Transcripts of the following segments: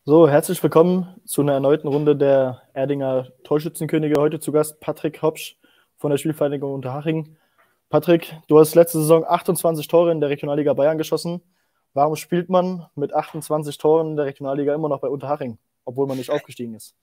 So, herzlich willkommen zu einer erneuten Runde der Erdinger Torschützenkönige. Heute zu Gast Patrick Hopsch von der Spielvereinigung Unterhaching. Patrick, du hast letzte Saison 28 Tore in der Regionalliga Bayern geschossen. Warum spielt man mit 28 Toren in der Regionalliga immer noch bei Unterhaching, obwohl man nicht aufgestiegen ist?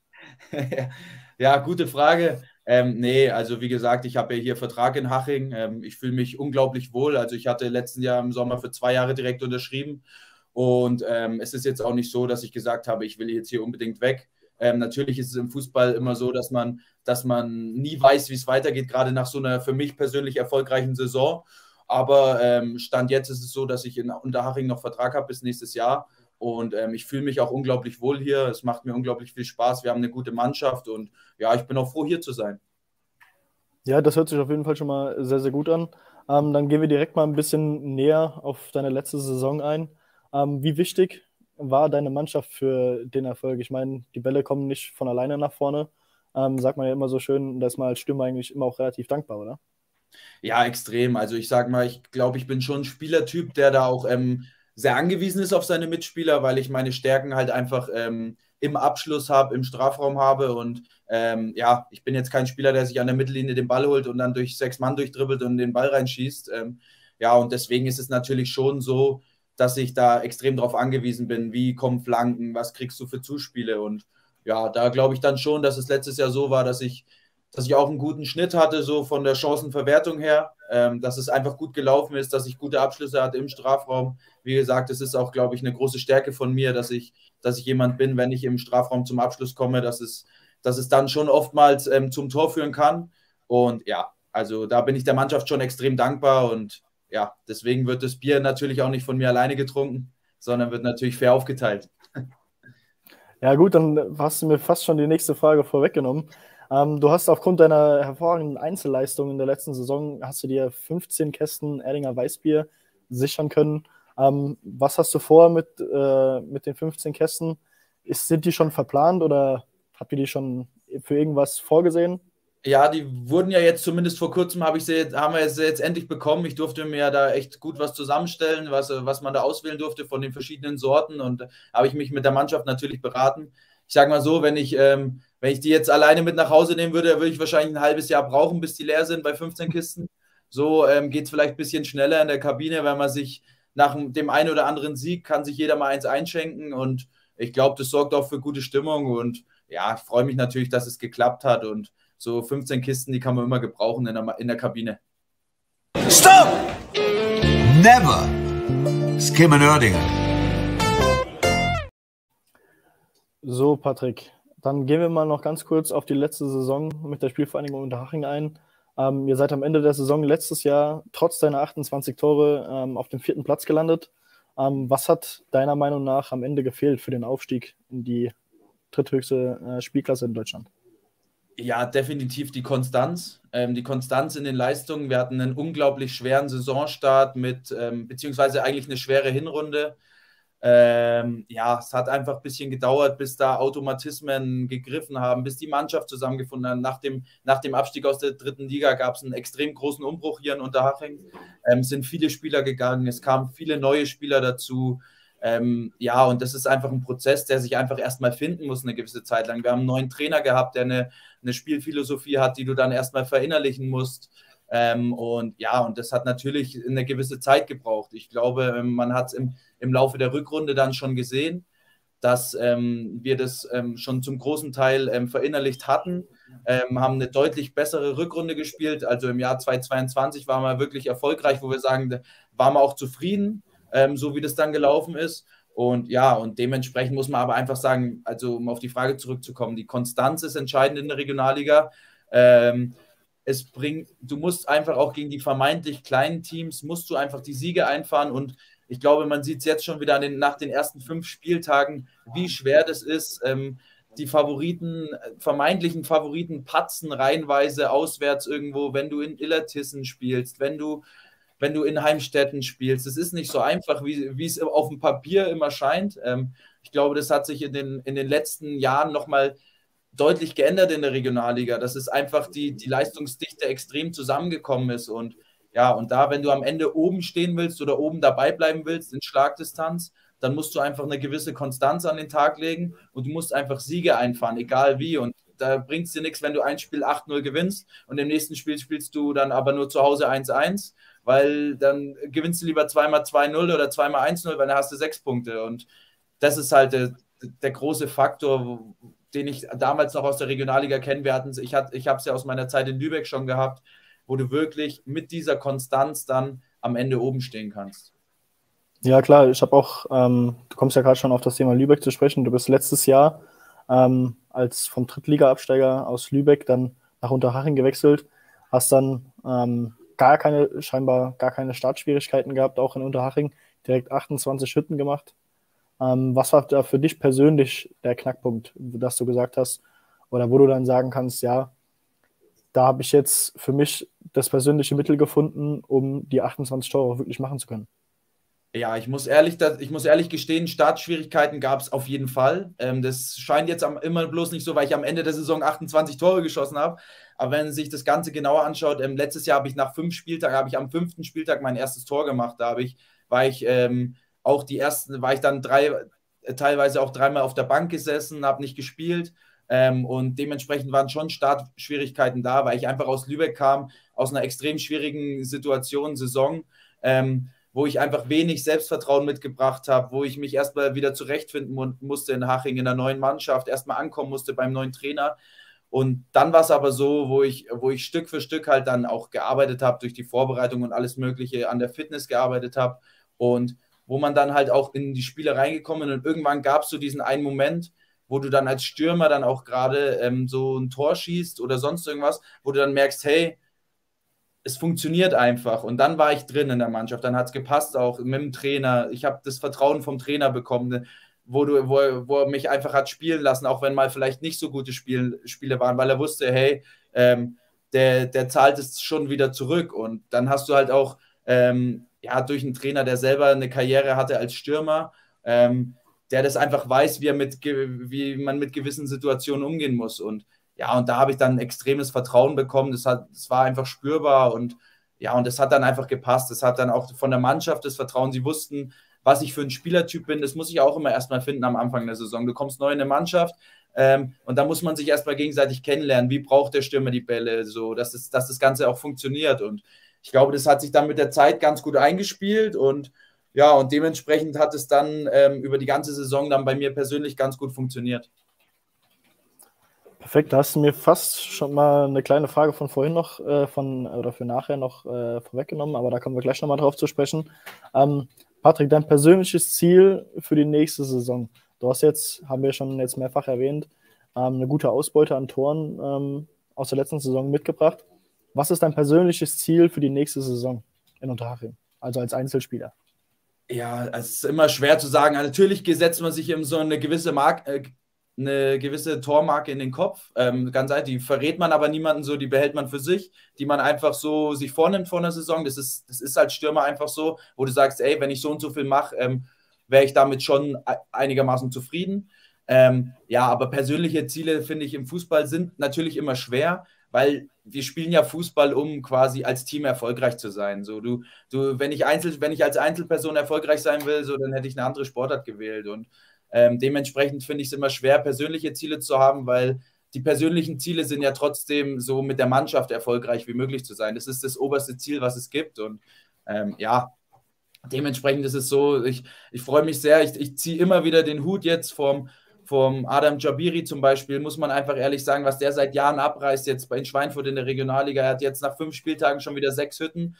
Ja, gute Frage. Nee, also wie gesagt, ich habe ja hier Vertrag in Haching. Ich fühle mich unglaublich wohl. Also ich hatte letzten Jahr im Sommer für 2 Jahre direkt unterschrieben. Und es ist jetzt auch nicht so, dass ich gesagt habe, ich will jetzt hier unbedingt weg. Natürlich ist es im Fußball immer so, dass man nie weiß, wie es weitergeht, gerade nach so einer für mich persönlich erfolgreichen Saison. Aber Stand jetzt ist es so, dass ich in Unterhaching noch Vertrag habe bis nächstes Jahr. Und ich fühle mich auch unglaublich wohl hier. Es macht mir unglaublich viel Spaß. Wir haben eine gute Mannschaft und ja, ich bin auch froh, hier zu sein. Ja, das hört sich auf jeden Fall schon mal sehr, sehr gut an. Dann gehen wir direkt mal ein bisschen näher auf deine letzte Saison ein. Wie wichtig war deine Mannschaft für den Erfolg? Ich meine, die Bälle kommen nicht von alleine nach vorne. Sagt man ja immer so schön, da ist man als Stürmer eigentlich immer auch relativ dankbar, oder? Ja, extrem. Also ich sage mal, ich glaube, ich bin schon ein Spielertyp, der da auch sehr angewiesen ist auf seine Mitspieler, weil ich meine Stärken halt einfach im Abschluss habe, im Strafraum habe. Und ja, ich bin jetzt kein Spieler, der sich an der Mittellinie den Ball holt und dann durch 6 Mann durchdribbelt und den Ball reinschießt. Ja, und deswegen ist es natürlich schon so, dass ich da extrem darauf angewiesen bin, wie kommen Flanken, was kriegst du für Zuspiele. Und ja, da glaube ich dann schon, dass es letztes Jahr so war, dass ich auch einen guten Schnitt hatte, so von der Chancenverwertung her, dass es einfach gut gelaufen ist, dass ich gute Abschlüsse hatte im Strafraum. Wie gesagt, es ist auch, glaube ich, eine große Stärke von mir, dass ich jemand bin, wenn ich im Strafraum zum Abschluss komme, dass es dann schon oftmals zum Tor führen kann. Und ja, also da bin ich der Mannschaft schon extrem dankbar und ja, deswegen wird das Bier natürlich auch nicht von mir alleine getrunken, sondern wird natürlich fair aufgeteilt. Ja, gut, dann hast du mir fast schon die nächste Frage vorweggenommen. Du hast aufgrund deiner hervorragenden Einzelleistung in der letzten Saison, hast du dir 15 Kästen Erdinger Weißbier sichern können. Was hast du vor mit den 15 Kästen? Sind die schon verplant oder habt ihr die schon für irgendwas vorgesehen? Ja, die wurden ja jetzt zumindest vor kurzem, haben wir sie jetzt endlich bekommen. Ich durfte mir ja da echt gut was zusammenstellen, was man da auswählen durfte von den verschiedenen Sorten. Und habe ich mich mit der Mannschaft natürlich beraten. Ich sage mal so, wenn ich die jetzt alleine mit nach Hause nehmen würde, würde ich wahrscheinlich ein halbes Jahr brauchen, bis die leer sind bei 15 Kisten. So geht es vielleicht ein bisschen schneller in der Kabine, wenn man sich nach dem einen oder anderen Sieg kann sich jeder mal eins einschenken. Und ich glaube, das sorgt auch für gute Stimmung. Und ja, ich freue mich natürlich, dass es geklappt hat. Und so 15 Kisten, die kann man immer gebrauchen in der Kabine. Stop! Never skim an Erdinger. So, Patrick, dann gehen wir mal noch ganz kurz auf die letzte Saison mit der Spielvereinigung Unterhaching ein. Ihr seid am Ende der Saison letztes Jahr trotz deiner 28 Tore auf dem 4. Platz gelandet. Was hat deiner Meinung nach am Ende gefehlt für den Aufstieg in die dritthöchste Spielklasse in Deutschland? Ja, definitiv die Konstanz. Die Konstanz in den Leistungen. Wir hatten einen unglaublich schweren Saisonstart beziehungsweise eigentlich eine schwere Hinrunde. Ja, es hat einfach ein bisschen gedauert, bis da Automatismen gegriffen haben, bis die Mannschaft zusammengefunden hat. Nach dem Abstieg aus der 3. Liga gab es einen extrem großen Umbruch hier in Unterhaching. Es sind viele Spieler gegangen, es kamen viele neue Spieler dazu. Ja, und das ist einfach ein Prozess, der sich einfach erstmal finden muss eine gewisse Zeit lang. Wir haben einen neuen Trainer gehabt, der eine Spielphilosophie hat, die du dann erstmal verinnerlichen musst. Und ja, und das hat natürlich eine gewisse Zeit gebraucht. Ich glaube, man hat es im Laufe der Rückrunde dann schon gesehen, dass wir das schon zum großen Teil verinnerlicht hatten, haben eine deutlich bessere Rückrunde gespielt. Also im Jahr 2022 waren wir wirklich erfolgreich, wo wir sagen, da waren wir auch zufrieden, so wie das dann gelaufen ist. Und ja, und dementsprechend muss man aber einfach sagen, also um auf die Frage zurückzukommen, die Konstanz ist entscheidend in der Regionalliga. Du musst einfach auch gegen die vermeintlich kleinen Teams, musst du einfach die Siege einfahren und ich glaube, man sieht es jetzt schon wieder nach den ersten 5 Spieltagen, wie schwer das ist. Die vermeintlichen Favoriten patzen reihenweise auswärts irgendwo, wenn du in Illertissen spielst, wenn du in Heimstetten spielst. Es ist nicht so einfach, wie es auf dem Papier immer scheint. Ich glaube, das hat sich in den letzten Jahren nochmal deutlich geändert in der Regionalliga, dass es einfach die Leistungsdichte extrem zusammengekommen ist und ja, und da, wenn du am Ende oben stehen willst oder oben dabei bleiben willst in Schlagdistanz, dann musst du einfach eine gewisse Konstanz an den Tag legen und du musst einfach Siege einfahren, egal wie. Und da bringt es dir nichts, wenn du ein Spiel 8-0 gewinnst und im nächsten Spiel spielst du dann aber nur zu Hause 1-1, weil dann gewinnst du lieber zweimal 2-0 oder zweimal 1-0, weil dann hast du 6 Punkte. Und das ist halt der große Faktor, den ich damals noch aus der Regionalliga kenne. Ich habe es ja aus meiner Zeit in Lübeck schon gehabt, wo du wirklich mit dieser Konstanz dann am Ende oben stehen kannst. Ja, klar, ich habe auch, du kommst ja gerade schon auf das Thema Lübeck zu sprechen. Du bist letztes Jahr als vom Drittliga-Absteiger aus Lübeck dann nach Unterhaching gewechselt, hast dann scheinbar gar keine Startschwierigkeiten gehabt, auch in Unterhaching, direkt 28 Hütten gemacht. Was war da für dich persönlich der Knackpunkt, dass du gesagt hast, oder wo du dann sagen kannst, ja, da habe ich jetzt für mich das persönliche Mittel gefunden, um die 28 Tore auch wirklich machen zu können? Ja, ich muss ehrlich gestehen, Startschwierigkeiten gab es auf jeden Fall. Das scheint jetzt immer bloß nicht so, weil ich am Ende der Saison 28 Tore geschossen habe. Aber wenn man sich das Ganze genauer anschaut, letztes Jahr habe ich nach 5 Spieltagen, habe ich am 5. Spieltag mein erstes Tor gemacht. Da war ich dann teilweise auch 3-mal auf der Bank gesessen, habe nicht gespielt. Und dementsprechend waren schon Startschwierigkeiten da, weil ich einfach aus Lübeck kam, aus einer extrem schwierigen Saison, wo ich einfach wenig Selbstvertrauen mitgebracht habe, wo ich mich erstmal wieder zurechtfinden musste in Haching, in der neuen Mannschaft, erstmal ankommen musste beim neuen Trainer. Und dann war es aber so, wo ich Stück für Stück halt dann auch gearbeitet habe, durch die Vorbereitung und alles Mögliche an der Fitness gearbeitet habe und wo man dann halt auch in die Spiele reingekommen ist und irgendwann gab es so diesen einen Moment, wo du dann als Stürmer dann auch gerade so ein Tor schießt oder sonst irgendwas, wo du dann merkst, hey, es funktioniert einfach. Und dann war ich drin in der Mannschaft. Dann hat es gepasst auch mit dem Trainer. Ich habe das Vertrauen vom Trainer bekommen, wo er mich einfach hat spielen lassen, auch wenn mal vielleicht nicht so gute Spiele waren, weil er wusste, hey, der zahlt es schon wieder zurück. Und dann hast du halt auch durch einen Trainer, der selber eine Karriere hatte als Stürmer, der das einfach weiß, wie man mit gewissen Situationen umgehen muss. Und ja, und da habe ich dann ein extremes Vertrauen bekommen. Das war einfach spürbar und ja, und das hat dann einfach gepasst. Das hat dann auch von der Mannschaft das Vertrauen. Sie wussten, was ich für ein Spielertyp bin. Das muss ich auch immer erstmal finden am Anfang der Saison. Du kommst neu in eine Mannschaft und da muss man sich erstmal gegenseitig kennenlernen. Wie braucht der Stürmer die Bälle, so dass das Ganze auch funktioniert. Und ich glaube, das hat sich dann mit der Zeit ganz gut eingespielt und ja, und dementsprechend hat es dann über die ganze Saison dann bei mir persönlich ganz gut funktioniert. Perfekt, da hast du mir fast schon mal eine kleine Frage von vorhin noch, oder für nachher noch vorweggenommen, aber da kommen wir gleich nochmal drauf zu sprechen. Patrick, dein persönliches Ziel für die nächste Saison. Du hast jetzt, haben wir schon jetzt mehrfach erwähnt, eine gute Ausbeute an Toren aus der letzten Saison mitgebracht. Was ist dein persönliches Ziel für die nächste Saison in Unterhaching, also als Einzelspieler? Ja, es ist immer schwer zu sagen. Natürlich setzt man sich eben so eine gewisse Tormarke in den Kopf. Ganz ehrlich, die verrät man aber niemanden so, die behält man für sich, die man einfach so sich vornimmt vor einer Saison. Das ist als Stürmer einfach so, wo du sagst, ey, wenn ich so und so viel mache, wäre ich damit schon einigermaßen zufrieden. Aber persönliche Ziele, finde ich, im Fußball sind natürlich immer schwer, weil wir spielen ja Fußball, um quasi als Team erfolgreich zu sein. So, wenn ich als Einzelperson erfolgreich sein will, so, dann hätte ich eine andere Sportart gewählt. Und dementsprechend finde ich es immer schwer, persönliche Ziele zu haben, weil die persönlichen Ziele sind ja trotzdem so mit der Mannschaft erfolgreich wie möglich zu sein. Das ist das oberste Ziel, was es gibt. Und dementsprechend ist es so, ich freue mich sehr. Ich ziehe immer wieder den Hut jetzt vom Adam Jabiri zum Beispiel, muss man einfach ehrlich sagen, was der seit Jahren abreißt, jetzt in Schweinfurt in der Regionalliga. Er hat jetzt nach 5 Spieltagen schon wieder 6 Hütten.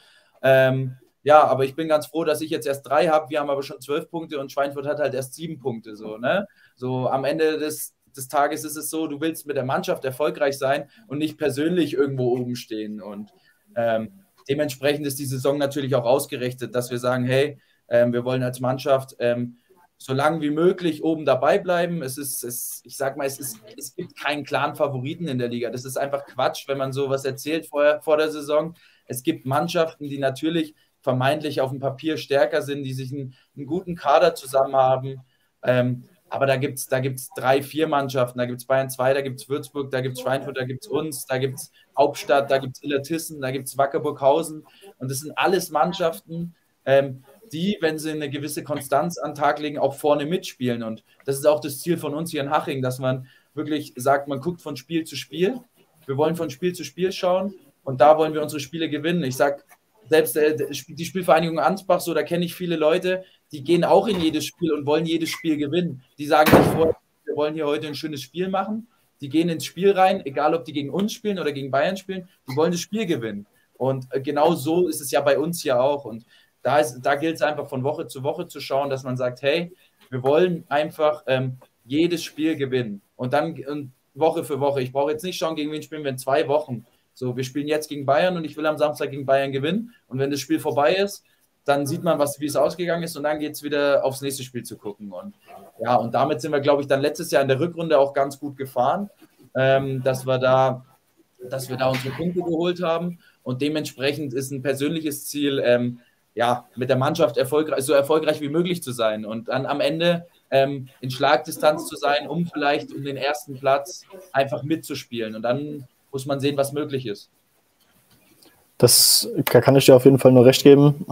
Aber ich bin ganz froh, dass ich jetzt erst 3 habe. Wir haben aber schon 12 Punkte und Schweinfurt hat halt erst 7 Punkte. So, ne? So am Ende des Tages ist es so, du willst mit der Mannschaft erfolgreich sein und nicht persönlich irgendwo oben stehen. Und dementsprechend ist die Saison natürlich auch ausgerichtet, dass wir sagen, hey, wir wollen als Mannschaft so lange wie möglich oben dabei bleiben. Es gibt keinen klaren Favoriten in der Liga. Das ist einfach Quatsch, wenn man sowas erzählt vor der Saison. Es gibt Mannschaften, die natürlich vermeintlich auf dem Papier stärker sind, die sich einen guten Kader zusammen haben. Aber da gibt es 3, 4 Mannschaften. Da gibt es Bayern 2, da gibt es Würzburg, da gibt es Schweinfurt, da gibt es uns, da gibt es Hauptstadt, da gibt es Illertissen, da gibt es Wackerburghausen. Und das sind alles Mannschaften, die, wenn sie eine gewisse Konstanz an den Tag legen, auch vorne mitspielen. Und das ist auch das Ziel von uns hier in Haching, dass man wirklich sagt, man guckt von Spiel zu Spiel. Wir wollen von Spiel zu Spiel schauen und da wollen wir unsere Spiele gewinnen. Ich sage, selbst die Spielvereinigung Ansbach, so, da kenne ich viele Leute, die gehen auch in jedes Spiel und wollen jedes Spiel gewinnen. Die sagen nicht vorher, wir wollen hier heute ein schönes Spiel machen. Die gehen ins Spiel rein, egal ob die gegen uns spielen oder gegen Bayern spielen, die wollen das Spiel gewinnen. Und genau so ist es ja bei uns hier auch. Und da gilt es einfach von Woche zu Woche zu schauen, dass man sagt, hey, wir wollen einfach jedes Spiel gewinnen. Und dann Woche für Woche. Ich brauche jetzt nicht schauen, gegen wen spielen wir in 2 Wochen. So, wir spielen jetzt gegen Bayern und ich will am Samstag gegen Bayern gewinnen. Und wenn das Spiel vorbei ist, dann sieht man, wie es ausgegangen ist und dann geht es wieder aufs nächste Spiel zu gucken. Und ja, und damit sind wir, glaube ich, dann letztes Jahr in der Rückrunde auch ganz gut gefahren, dass wir da unsere Punkte geholt haben. Und dementsprechend ist ein persönliches Ziel, mit der Mannschaft so erfolgreich wie möglich zu sein und dann am Ende in Schlagdistanz zu sein, um vielleicht um den ersten Platz einfach mitzuspielen. Und dann muss man sehen, was möglich ist. Das kann ich dir auf jeden Fall nur recht geben.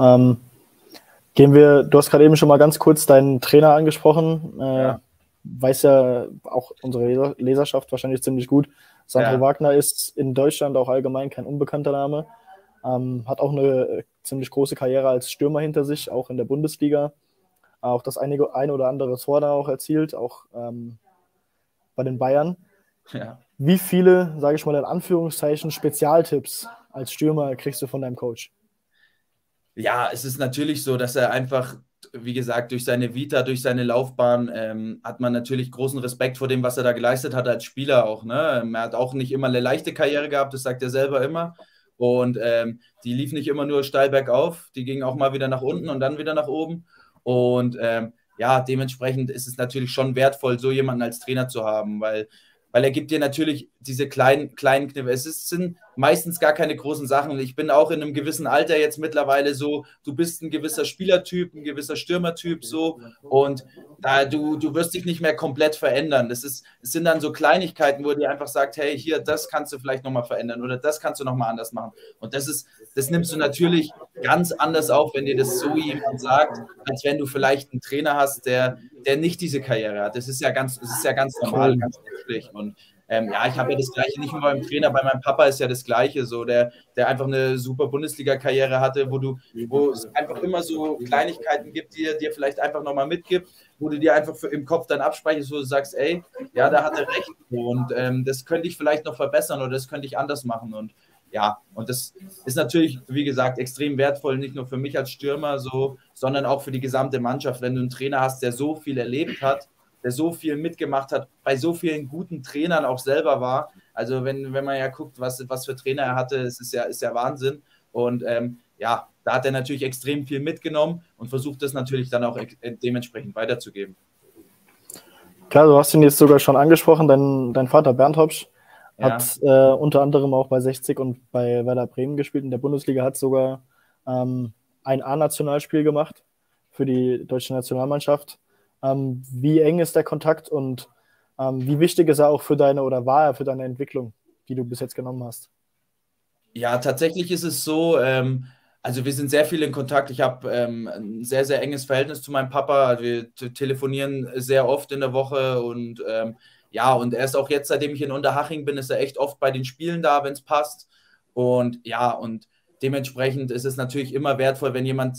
Du hast gerade eben schon mal ganz kurz deinen Trainer angesprochen. Weiß ja auch unsere Leserschaft wahrscheinlich ziemlich gut. Sandro Wagner ist in Deutschland auch allgemein kein unbekannter Name. Hat auch eine ziemlich große Karriere als Stürmer hinter sich, auch in der Bundesliga. Auch das ein oder andere Tor da auch erzielt, auch bei den Bayern. Ja. Wie viele, sage ich mal in Anführungszeichen, Spezialtipps als Stürmer kriegst du von deinem Coach? Ja, es ist natürlich so, dass er einfach, wie gesagt, durch seine Vita, durch seine Laufbahn hat man natürlich großen Respekt vor dem, was er da geleistet hat als Spieler auch. Ne? Er hat auch nicht immer eine leichte Karriere gehabt, das sagt er selber immer. Und die lief nicht immer nur steil bergauf, die ging auch mal wieder nach unten und dann wieder nach oben. Und dementsprechend ist es natürlich schon wertvoll, so jemanden als Trainer zu haben, weil er gibt dir natürlich diese kleinen Kniffe. Sind meistens gar keine großen Sachen. Ich bin auch in einem gewissen Alter jetzt mittlerweile so, du bist ein gewisser Spielertyp, ein gewisser Stürmertyp so und du wirst dich nicht mehr komplett verändern. Es sind dann so Kleinigkeiten, wo er dir einfach sagt, hey, hier, das kannst du vielleicht nochmal verändern oder das kannst du nochmal anders machen. Und das nimmst du natürlich ganz anders auf, wenn dir das so jemand sagt, als wenn du vielleicht einen Trainer hast, der nicht diese Karriere hat. Das ist ja ganz normal, ganz menschlich. Und ich habe ja das Gleiche nicht nur beim Trainer, bei meinem Papa ist ja das Gleiche, so der einfach eine super Bundesliga-Karriere hatte, wo es einfach immer so Kleinigkeiten gibt, die er dir vielleicht einfach nochmal mitgibt, wo du dir einfach im Kopf dann abspeicherst, wo du sagst, ey, ja, da hat er recht und das könnte ich vielleicht noch verbessern oder das könnte ich anders machen und ja, und das ist natürlich, wie gesagt, extrem wertvoll, nicht nur für mich als Stürmer, sondern auch für die gesamte Mannschaft, wenn du einen Trainer hast, der so viel erlebt hat, der so viel mitgemacht hat, bei so vielen guten Trainern auch selber war. Also wenn man ja guckt, was für Trainer er hatte, ist ja Wahnsinn. Und da hat er natürlich extrem viel mitgenommen und versucht das natürlich dann auch dementsprechend weiterzugeben. Klar, du hast ihn jetzt sogar schon angesprochen, dein Vater Bernd Hopsch hat unter anderem auch bei 60 und bei Werder Bremen gespielt. In der Bundesliga hat sogar ein A-Nationalspiel gemacht für die deutsche Nationalmannschaft. Wie eng ist der Kontakt und wie wichtig ist er auch war er für deine Entwicklung, die du bis jetzt genommen hast? Ja, tatsächlich ist es so, also wir sind sehr viel in Kontakt. Ich habe ein sehr, sehr enges Verhältnis zu meinem Papa. Wir telefonieren sehr oft in der Woche und und er ist auch jetzt, seitdem ich in Unterhaching bin, ist er echt oft bei den Spielen da, wenn es passt. Und und dementsprechend ist es natürlich immer wertvoll, wenn jemand,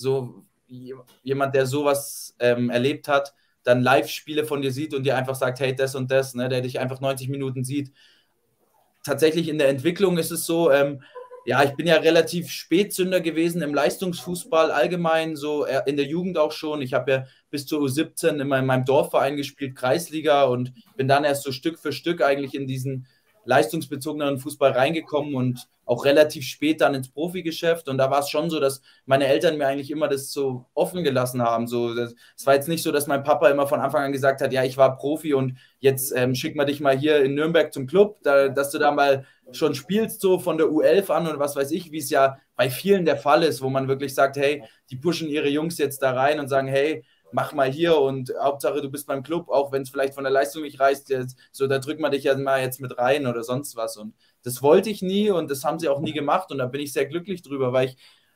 der sowas erlebt hat, dann Live-Spiele von dir sieht und dir einfach sagt, hey, das und das, ne, der dich einfach 90 Minuten sieht. Tatsächlich in der Entwicklung ist es so, ich bin ja relativ Spätzünder gewesen im Leistungsfußball allgemein, so in der Jugend auch schon. Ich habe ja bis zur U17 in meinem Dorfverein gespielt, Kreisliga und bin dann erst so Stück für Stück eigentlich in diesen leistungsbezogenen Fußball reingekommen und auch relativ spät dann ins Profigeschäft. Und da war es schon so, dass meine Eltern mir eigentlich immer das so offen gelassen haben. Es war jetzt nicht so, dass mein Papa immer von Anfang an gesagt hat, ja, ich war Profi und jetzt schick mal dich mal hier in Nürnberg zum Club, dass du da mal schon spielst, so von der U11 an und was weiß ich, wie es ja bei vielen der Fall ist, wo man wirklich sagt, hey, die pushen ihre Jungs jetzt da rein und sagen, hey, mach mal hier und Hauptsache du bist beim Club, auch wenn es vielleicht von der Leistung nicht reicht, so da drückt man dich ja mal jetzt mit rein oder sonst was und das wollte ich nie und das haben sie auch nie gemacht und da bin ich sehr glücklich drüber, weil ich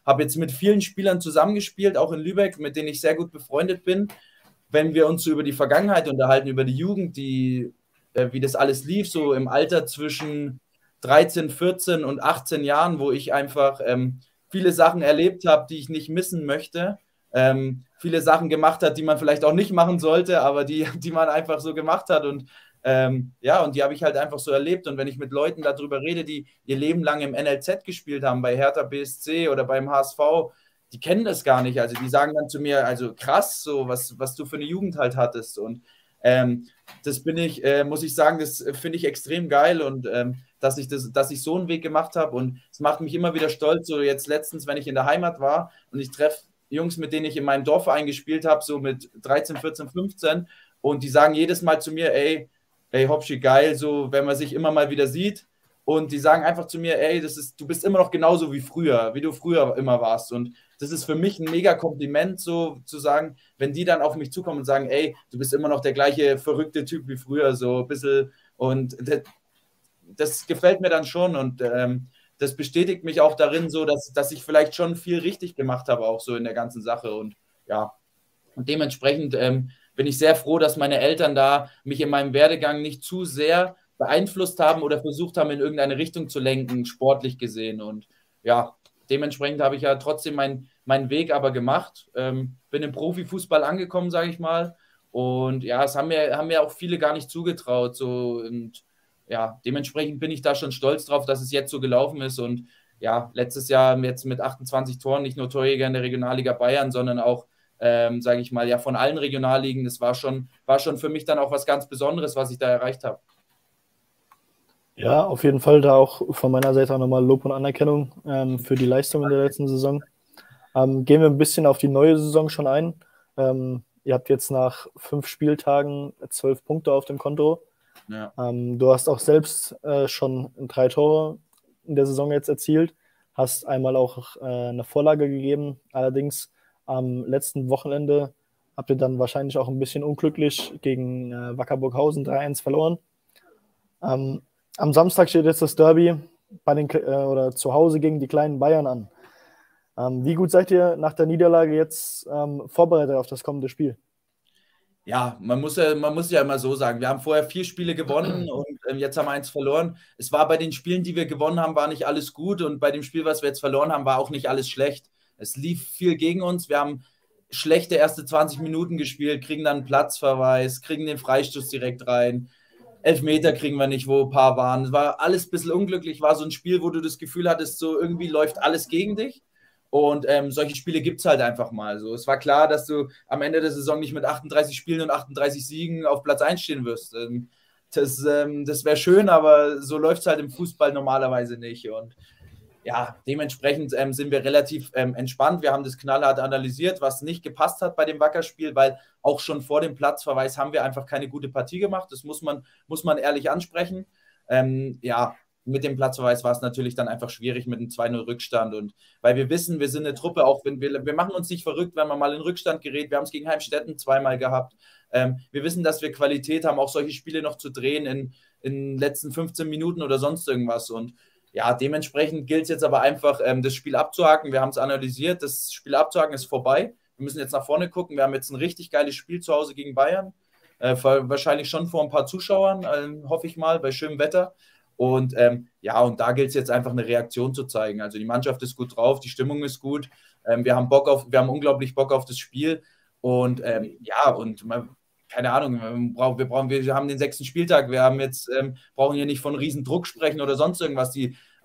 habe jetzt mit vielen Spielern zusammengespielt, auch in Lübeck, mit denen ich sehr gut befreundet bin. Wenn wir uns so über die Vergangenheit unterhalten, über die Jugend, wie das alles lief, so im Alter zwischen 13, 14 und 18 Jahren, wo ich einfach viele Sachen erlebt habe, die ich nicht missen möchte. Viele Sachen gemacht hat, die man vielleicht auch nicht machen sollte, aber die man einfach so gemacht hat. Und ja, und die habe ich halt einfach so erlebt. Und wenn ich mit Leuten darüber rede, die ihr Leben lang im NLZ gespielt haben, bei Hertha BSC oder beim HSV, die kennen das gar nicht. Also die sagen dann zu mir, also krass, so was du für eine Jugend halt hattest. Und das muss ich sagen, das finde ich extrem geil und dass ich so einen Weg gemacht habe. Und es macht mich immer wieder stolz. So jetzt letztens, wenn ich in der Heimat war und ich treffe Jungs, mit denen ich in meinem Dorfverein gespielt habe, so mit 13, 14, 15, und die sagen jedes Mal zu mir, ey Hopschi, geil, so wenn man sich immer mal wieder sieht, und die sagen einfach zu mir, ey, du bist immer noch genauso wie du früher immer warst, und das ist für mich ein mega Kompliment, so zu sagen, wenn die dann auf mich zukommen und sagen, ey, du bist immer noch der gleiche verrückte Typ wie früher, so ein bisschen, und das gefällt mir dann schon, und das bestätigt mich auch darin, so dass ich vielleicht schon viel richtig gemacht habe, auch so in der ganzen Sache, und ja, und dementsprechend bin ich sehr froh, dass meine Eltern da mich in meinem Werdegang nicht zu sehr beeinflusst haben oder versucht haben, in irgendeine Richtung zu lenken, sportlich gesehen. Und ja, dementsprechend habe ich ja trotzdem meinen Weg aber gemacht. Bin im Profifußball angekommen, sage ich mal. Und ja, es haben mir auch viele gar nicht zugetraut. So, und ja, dementsprechend bin ich da schon stolz drauf, dass es jetzt so gelaufen ist. Und ja, letztes Jahr jetzt mit 28 Toren, nicht nur Torjäger in der Regionalliga Bayern, sondern auch sage ich mal, ja, von allen Regionalligen. Das war schon für mich dann auch was ganz Besonderes, was ich da erreicht habe. Ja, auf jeden Fall da auch von meiner Seite auch nochmal Lob und Anerkennung für die Leistung in der letzten Saison. Gehen wir ein bisschen auf die neue Saison schon ein. Ihr habt jetzt nach 5 Spieltagen 12 Punkte auf dem Konto. Ja. Du hast auch selbst schon 3 Tore in der Saison jetzt erzielt, hast einmal auch eine Vorlage gegeben, allerdings am letzten Wochenende habt ihr dann wahrscheinlich auch ein bisschen unglücklich gegen Wacker Burghausen 3-1 verloren. Am Samstag steht jetzt das Derby oder zu Hause gegen die kleinen Bayern an. Wie gut seid ihr nach der Niederlage jetzt vorbereitet auf das kommende Spiel? Ja, man muss ja immer so sagen, wir haben vorher 4 Spiele gewonnen und jetzt haben wir 1 verloren. Es war bei den Spielen, die wir gewonnen haben, war nicht alles gut, und bei dem Spiel, was wir jetzt verloren haben, war auch nicht alles schlecht. Es lief viel gegen uns, wir haben schlechte erste 20 Minuten gespielt, kriegen dann einen Platzverweis, kriegen den Freistoß direkt rein, Elfmeter kriegen wir nicht, wo ein paar waren. Es war alles ein bisschen unglücklich, war so ein Spiel, wo du das Gefühl hattest, so irgendwie läuft alles gegen dich. Und solche Spiele gibt es halt einfach mal. So, es war klar, dass du am Ende der Saison nicht mit 38 Spielen und 38 Siegen auf Platz 1 stehen wirst. Das wäre schön, aber so läuft es halt im Fußball normalerweise nicht. Und ja, dementsprechend sind wir relativ entspannt. Wir haben das knallhart analysiert, was nicht gepasst hat bei dem Wacker-Spiel, weil auch schon vor dem Platzverweis haben wir einfach keine gute Partie gemacht. Das muss man ehrlich ansprechen. Ja, mit dem Platzverweis war es natürlich dann einfach schwierig mit einem 2-0 Rückstand. Und weil wir wissen, wir sind eine Truppe, auch wenn wir machen uns nicht verrückt, wenn man mal in Rückstand gerät. Wir haben es gegen Heimstetten 2-mal gehabt. Wir wissen, dass wir Qualität haben, auch solche Spiele noch zu drehen in den letzten 15 Minuten oder sonst irgendwas. Und ja, dementsprechend gilt es jetzt aber einfach, das Spiel abzuhaken. Wir haben es analysiert, das Spiel abzuhaken ist vorbei. Wir müssen jetzt nach vorne gucken. Wir haben jetzt ein richtig geiles Spiel zu Hause gegen Bayern. Wahrscheinlich schon vor ein paar Zuschauern, hoffe ich mal, bei schönem Wetter. Und ja, und da gilt es jetzt einfach eine Reaktion zu zeigen. Also die Mannschaft ist gut drauf, die Stimmung ist gut. Wir haben unglaublich Bock auf das Spiel. Und ja, und keine Ahnung, wir haben den 6. Spieltag, wir haben jetzt, brauchen hier nicht von Riesendruck sprechen oder sonst irgendwas.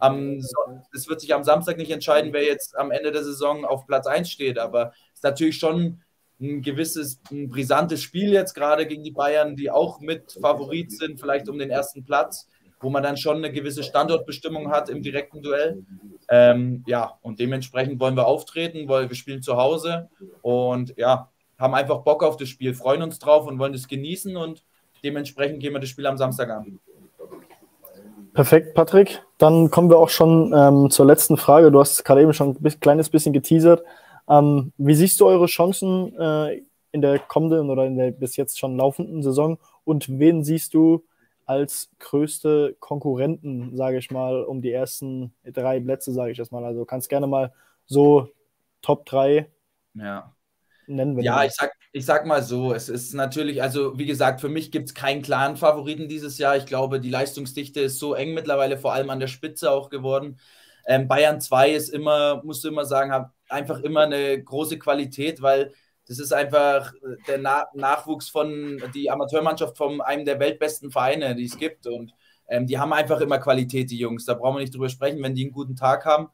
Es wird sich am Samstag nicht entscheiden, wer jetzt am Ende der Saison auf Platz 1 steht, aber es ist natürlich schon ein brisantes Spiel jetzt gerade gegen die Bayern, die auch mit Favorit sind, vielleicht um den ersten Platz, wo man dann schon eine gewisse Standortbestimmung hat im direkten Duell. Ja, und dementsprechend wollen wir auftreten, weil wir spielen zu Hause und ja, haben einfach Bock auf das Spiel, freuen uns drauf und wollen es genießen, und dementsprechend gehen wir das Spiel am Samstag an. Perfekt, Patrick. Dann kommen wir auch schon zur letzten Frage. Du hast gerade eben schon ein kleines bisschen geteasert. Wie siehst du eure Chancen in der kommenden oder in der bis jetzt schon laufenden Saison, und wen siehst du als größte Konkurrenten, sage ich mal, um die ersten 3 Plätze, sage ich das mal? Also kannst gerne mal so Top 3 Ja. nennen wir. Ja, ich sag mal so, es ist natürlich, also wie gesagt, für mich gibt es keinen klaren Favoriten dieses Jahr. Ich glaube, die Leistungsdichte ist so eng mittlerweile, vor allem an der Spitze auch geworden. Bayern 2 ist immer, musst du immer sagen, hat einfach immer eine große Qualität, weil das ist einfach der Nachwuchs von die Amateurmannschaft von einem der weltbesten Vereine, die es gibt. Und die haben einfach immer Qualität, die Jungs. Da brauchen wir nicht drüber sprechen, wenn die einen guten Tag haben.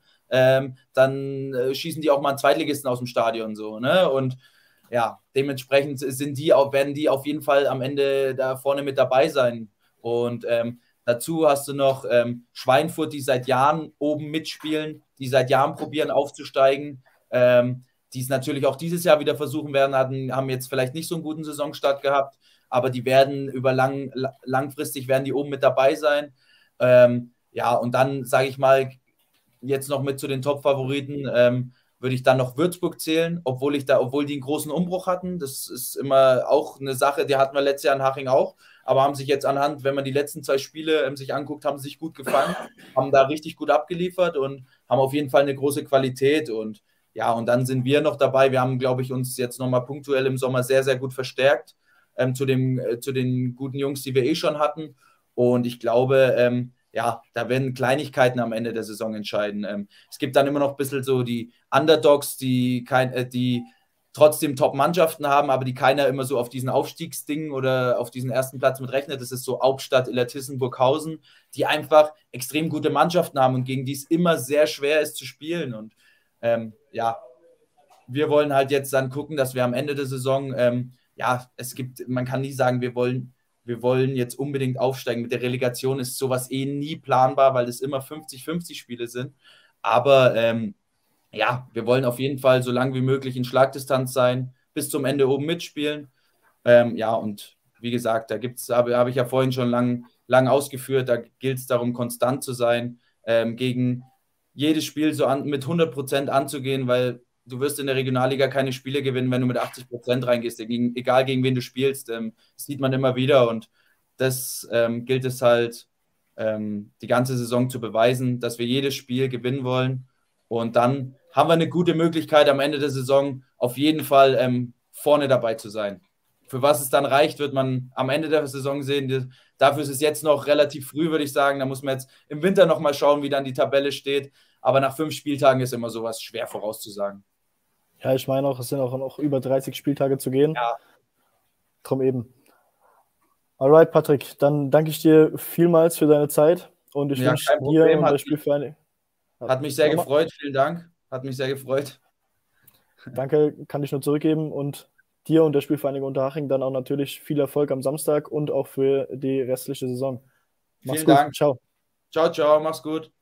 Dann schießen die auch mal einen Zweitligisten aus dem Stadion so, ne? Und ja, dementsprechend werden die auf jeden Fall am Ende da vorne mit dabei sein. Und dazu hast du noch Schweinfurt, die seit Jahren oben mitspielen, die seit Jahren probieren aufzusteigen, die es natürlich auch dieses Jahr wieder versuchen werden, haben jetzt vielleicht nicht so einen guten Saisonstart gehabt, aber die werden langfristig werden die oben mit dabei sein. Ja, und dann sage ich mal, jetzt noch mit zu den Top-Favoriten, würde ich dann noch Würzburg zählen, obwohl die einen großen Umbruch hatten. Das ist immer auch eine Sache, die hatten wir letztes Jahr in Haching auch, aber haben sich jetzt anhand, wenn man die letzten 2 Spiele sich anguckt, haben sich gut gefangen, haben da richtig gut abgeliefert und haben auf jeden Fall eine große Qualität. Und ja, und dann sind wir noch dabei. Wir haben, glaube ich, uns jetzt nochmal punktuell im Sommer sehr, sehr gut verstärkt zu den guten Jungs, die wir eh schon hatten. Und ich glaube, ja, da werden Kleinigkeiten am Ende der Saison entscheiden. Es gibt dann immer noch ein bisschen so die Underdogs, die trotzdem Top-Mannschaften haben, aber die keiner immer so auf diesen Aufstiegsding oder auf diesen ersten Platz mit rechnet. Das ist so Hauptstadt, Illertissen, Burghausen, die einfach extrem gute Mannschaften haben und gegen die es immer sehr schwer ist zu spielen. Und ja, wir wollen halt jetzt dann gucken, dass wir am Ende der Saison, ja, man kann nie sagen, wir wollen jetzt unbedingt aufsteigen. Mit der Relegation ist sowas eh nie planbar, weil es immer 50-50 Spiele sind. Aber ja, wir wollen auf jeden Fall so lange wie möglich in Schlagdistanz sein, bis zum Ende oben mitspielen. Ja, und wie gesagt, habe ich ja vorhin schon lang ausgeführt, da gilt es darum, konstant zu sein, gegen jedes Spiel so mit 100% anzugehen, weil du wirst in der Regionalliga keine Spiele gewinnen, wenn du mit 80% reingehst, egal gegen wen du spielst. Das sieht man immer wieder und das gilt es halt, die ganze Saison zu beweisen, dass wir jedes Spiel gewinnen wollen. Und dann haben wir eine gute Möglichkeit, am Ende der Saison auf jeden Fall vorne dabei zu sein. Für was es dann reicht, wird man am Ende der Saison sehen. Dafür ist es jetzt noch relativ früh, würde ich sagen. Da muss man jetzt im Winter noch mal schauen, wie dann die Tabelle steht. Aber nach 5 Spieltagen ist immer sowas schwer vorauszusagen. Ja, ich meine auch, es sind auch noch über 30 Spieltage zu gehen. Ja. Drum eben. Alright, Patrick, dann danke ich dir vielmals für deine Zeit und ich wünsche dir und der Spielvereinigung. Hat mich sehr gefreut, vielen Dank. Hat mich sehr gefreut. Danke, kann ich nur zurückgeben und dir und der Spielvereinigung Unterhaching dann auch natürlich viel Erfolg am Samstag und auch für die restliche Saison. Mach's gut. Vielen Dank. Ciao. Ciao, ciao, mach's gut.